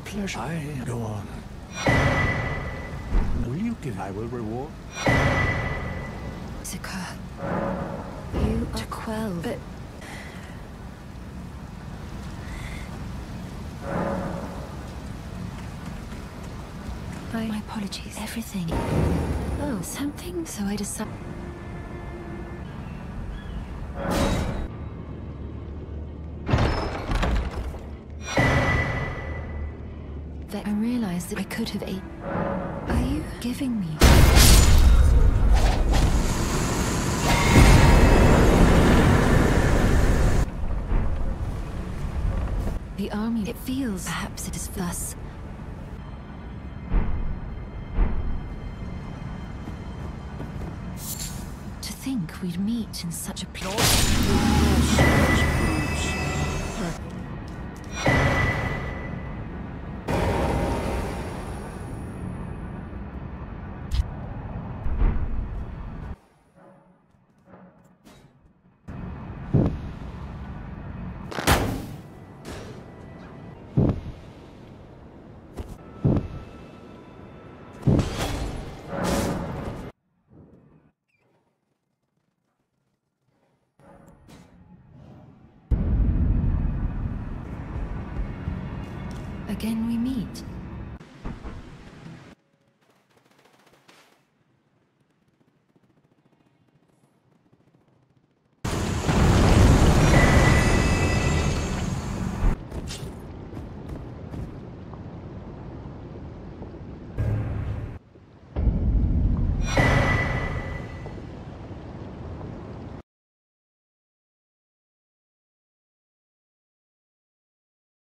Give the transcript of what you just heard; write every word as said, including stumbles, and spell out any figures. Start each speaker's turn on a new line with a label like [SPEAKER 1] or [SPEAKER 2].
[SPEAKER 1] pleasure. I go on. Will you give? I will reward.
[SPEAKER 2] Zuka, you are to quell, but my, my apologies. Everything. Oh, something. So I decided. That I realized that I could have ate. Are you giving me? The army, it feels, perhaps it is thus. To think we'd meet in such a place. Again we meet.